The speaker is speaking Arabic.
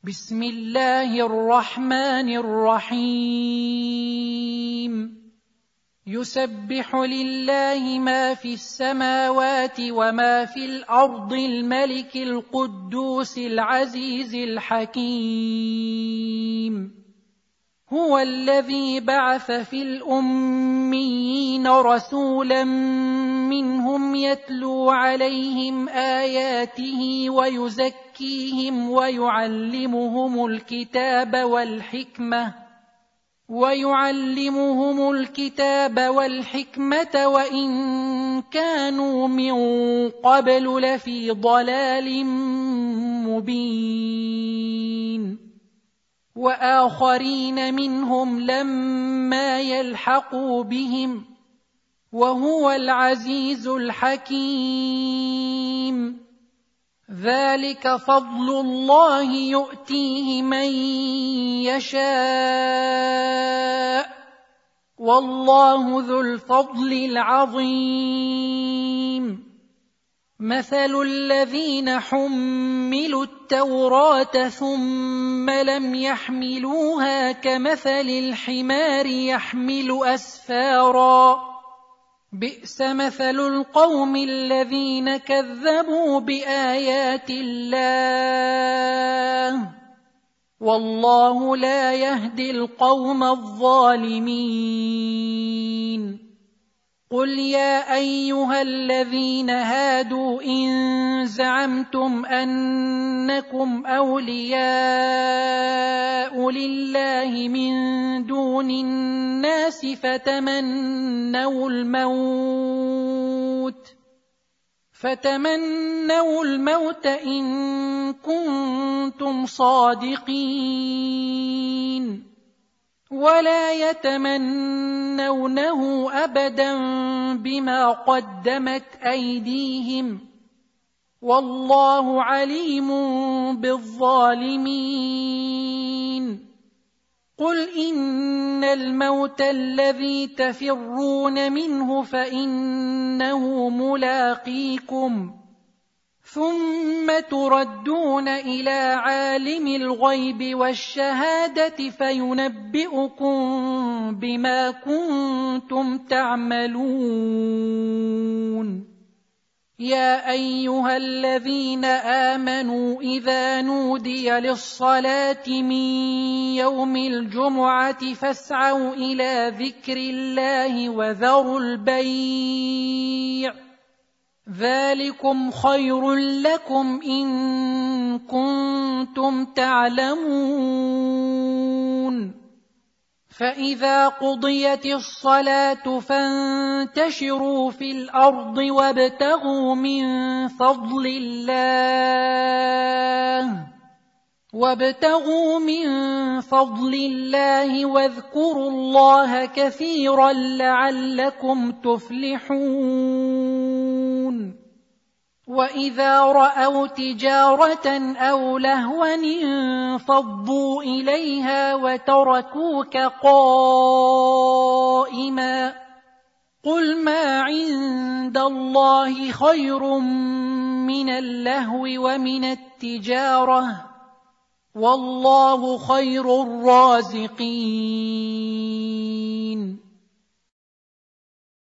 بسم الله الرحمن الرحيم يسبح لله ما في السماوات وما في الأرض الملك القدوس العزيز الحكيم هو الذي بعث في الأميين رسولا منهم يتلو عليهم آياته ويزكيهم ويعلمهم الكتاب والحكمة وإن كانوا من قبل لفي ضلال مبين وآخرين منهم لما يلحقوا بهم وهو العزيز الحكيم ذلك فضل الله يؤتيه من يشاء والله ذو الفضل العظيم مثل الذين حملوا التوراة ثم لم يحملوها كمثل الحمار يحمل أسفارا بئس مثل القوم الذين كذبوا بآيات الله والله لا يهدي القوم الظالمين قل يا أيها الذين هادوا إن زعمتم أنكم أولياء لله من دون الناس فتمنوا الموت إن كنتم صادقين ولا يتمنونه أبدا بما قدمت أيديهم والله عليم بالظالمين قل إن الموت الذي تفرون منه فإنه ملاقيكم ثم تردون إلى عالم الغيب والشهادة فينبئكم بما كنتم تعملون يا أيها الذين آمنوا إذا نودي للصلاة من يوم الجمعة فاسعوا إلى ذكر الله وذروا البيع ذلكم خير لكم إن كنتم تعلمون فإذا قضيت الصلاة فانتشروا في الأرض وابتغوا من فضل الله واذكروا الله كثيرا لعلكم تفلحون وإذا رأوا تجارة أو لهوا انفضوا إليها وتركوك قائما قل ما عند الله خير من اللهو ومن التجارة والله خير الرازقين